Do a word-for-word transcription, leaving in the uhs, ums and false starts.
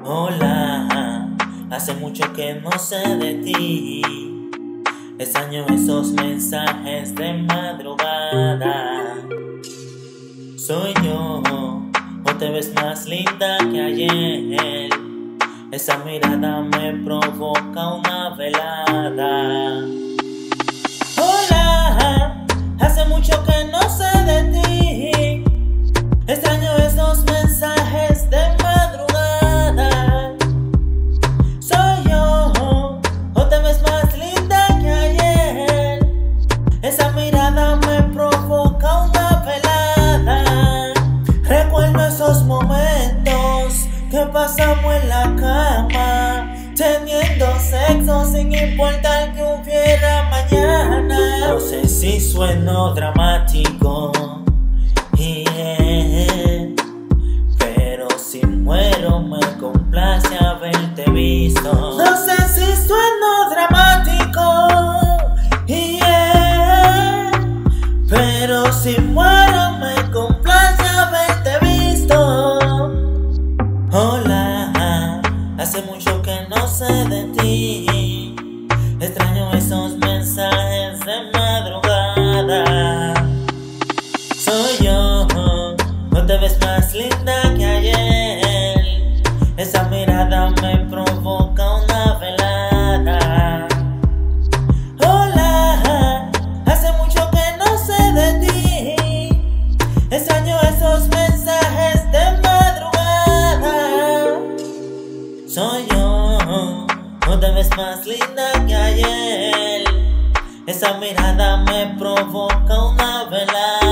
Hola, hace mucho que no sé de ti. Extraño esos mensajes de madrugada. Soy yo, o te ves más linda que ayer. Esa mirada me provoca una velada. Hola, hace mucho que no sé de ti. Extraño esos mensajes de madrugada. Soy yo, o te ves más linda que ayer. Esa mirada me provoca una velada. Recuerdo esos momentos que pasamos en la cama, teniendo sexo sin importar que hubiera mañana. No sé si sueno dramático, yeah, pero si muero me complace haberte visto. No sé si sueno dramático, yeah, pero si muero me complace haberte visto. Hola, hace mucho que no sé de ti. Extraño esos mensajes de madrugada. Soy yo, no te ves más linda que ayer. Esa mirada me provoca una velada. Hola, hace mucho que no sé de ti. Extraño esos mensajes de madrugada. Soy yo, no te ves más linda que ayer. Esa mirada me provoca una velada.